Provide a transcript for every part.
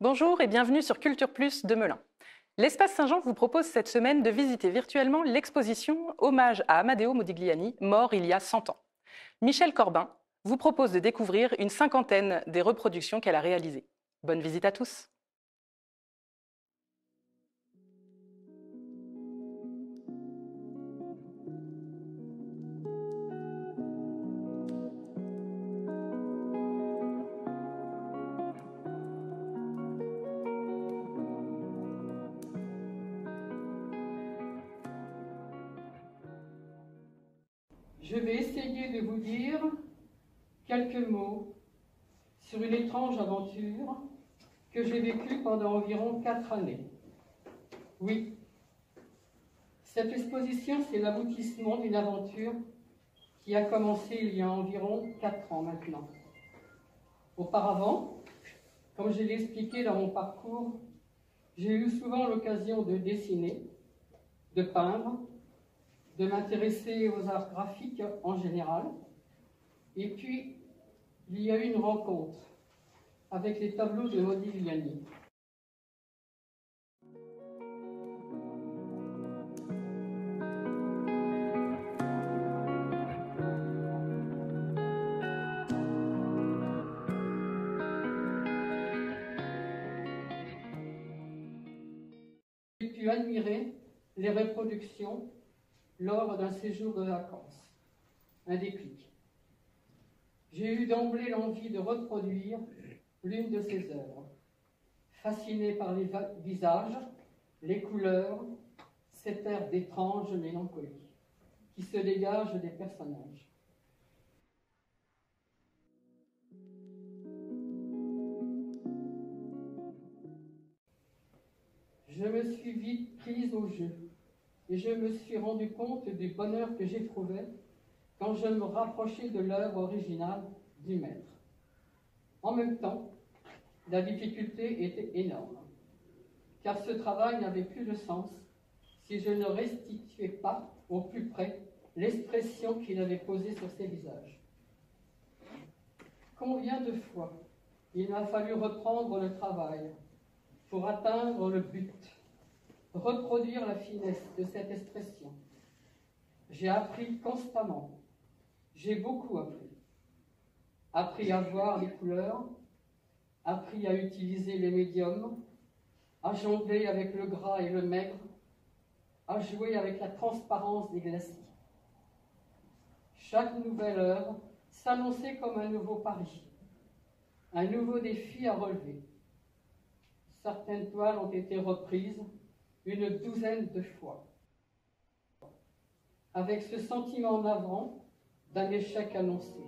Bonjour et bienvenue sur Culture Plus de Melun. L'Espace Saint-Jean vous propose cette semaine de visiter virtuellement l'exposition Hommage à Amadeo Modigliani, mort il y a 100 ans. Michel Corbin vous propose de découvrir une cinquantaine des reproductions qu'elle a réalisées. Bonne visite à tous. Je vais essayer de vous dire quelques mots sur une étrange aventure que j'ai vécue pendant environ 4 années. Oui, cette exposition, c'est l'aboutissement d'une aventure qui a commencé il y a environ 4 ans maintenant. Auparavant, comme je l'ai expliqué dans mon parcours, j'ai eu souvent l'occasion de dessiner, de peindre, de m'intéresser aux arts graphiques en général. Et puis, il y a eu une rencontre avec les tableaux de Modigliani. J'ai pu admirer les reproductions lors d'un séjour de vacances. Un déclic. J'ai eu d'emblée l'envie de reproduire l'une de ses œuvres, fasciné par les visages, les couleurs, cet air d'étrange mélancolie qui se dégage des personnages. Je me suis vite prise au jeu et je me suis rendu compte du bonheur que j'éprouvais quand je me rapprochais de l'œuvre originale du maître. En même temps, la difficulté était énorme, car ce travail n'avait plus de sens si je ne restituais pas au plus près l'expression qu'il avait posée sur ses visages. Combien de fois il m'a fallu reprendre le travail pour atteindre le but, reproduire la finesse de cette expression. J'ai appris constamment, j'ai beaucoup appris. Appris à voir les couleurs, appris à utiliser les médiums, à jongler avec le gras et le maigre, à jouer avec la transparence des glacis. Chaque nouvelle œuvre s'annonçait comme un nouveau pari, un nouveau défi à relever. Certaines toiles ont été reprises une douzaine de fois, avec ce sentiment navrant d'un échec annoncé.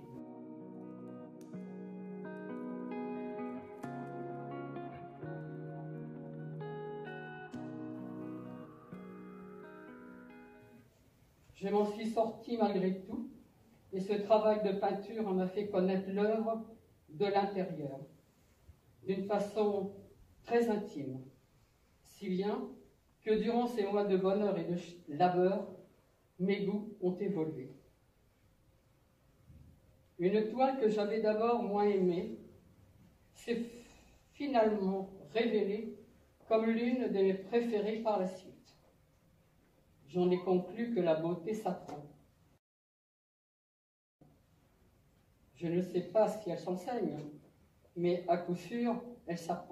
Je m'en suis sortie malgré tout, et ce travail de peinture en a fait connaître l'œuvre de l'intérieur, d'une façon très intime, si bien que durant ces mois de bonheur et de labeur, mes goûts ont évolué. Une toile que j'avais d'abord moins aimée s'est finalement révélée comme l'une de mes préférées par la suite. J'en ai conclu que la beauté s'apprend. Je ne sais pas si elle s'enseigne, mais à coup sûr, elle s'apprend.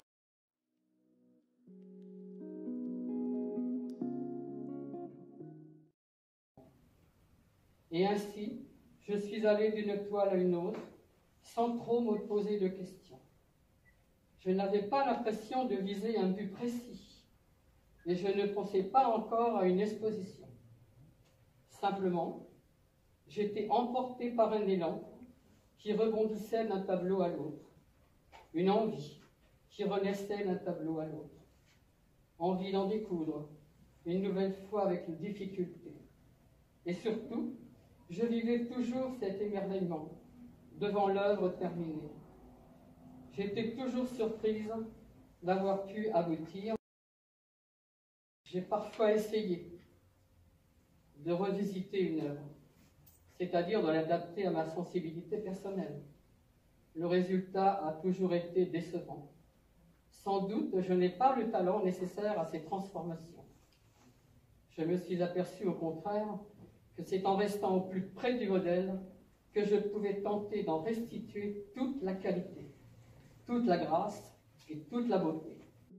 Et ainsi, je suis allé d'une toile à une autre, sans trop me poser de questions. Je n'avais pas l'impression de viser un but précis, et je ne pensais pas encore à une exposition. Simplement, j'étais emporté par un élan qui rebondissait d'un tableau à l'autre, une envie qui renaissait d'un tableau à l'autre, envie d'en découdre, une nouvelle fois avec une difficulté. Et surtout, je vivais toujours cet émerveillement devant l'œuvre terminée. J'étais toujours surprise d'avoir pu aboutir. J'ai parfois essayé de revisiter une œuvre, c'est-à-dire de l'adapter à ma sensibilité personnelle. Le résultat a toujours été décevant, Sans doute, je n'ai pas le talent nécessaire à ces transformations. Je me suis aperçu au contraire que c'est en restant au plus près du modèle que je pouvais tenter d'en restituer toute la qualité, toute la grâce et toute la beauté.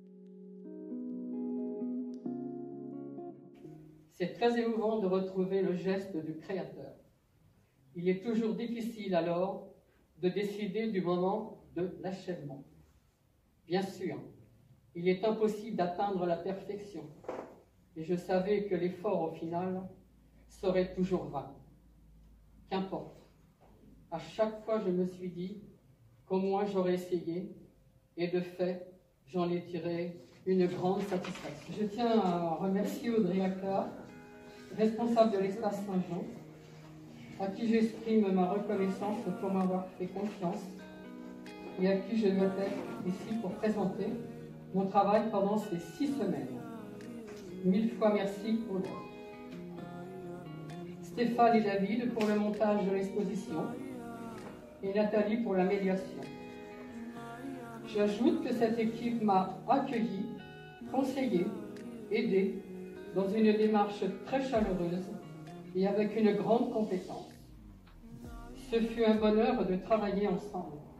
C'est très émouvant de retrouver le geste du Créateur. Il est toujours difficile alors de décider du moment de l'achèvement. Bien sûr, il est impossible d'atteindre la perfection, et je savais que l'effort au final serait toujours vain. Qu'importe, à chaque fois je me suis dit qu'au moins j'aurais essayé, et de fait, j'en ai tiré une grande satisfaction. Je tiens à remercier Audrey Accard, responsable de l'espace Saint-Jean, à qui j'exprime ma reconnaissance pour m'avoir fait confiance et à qui je dois être ici pour présenter mon travail pendant ces 6 semaines. 1000 fois merci Audrey. Stéphane et David pour le montage de l'exposition et Nathalie pour la médiation. J'ajoute que cette équipe m'a accueilli, conseillé, aidé dans une démarche très chaleureuse et avec une grande compétence. Ce fut un bonheur de travailler ensemble.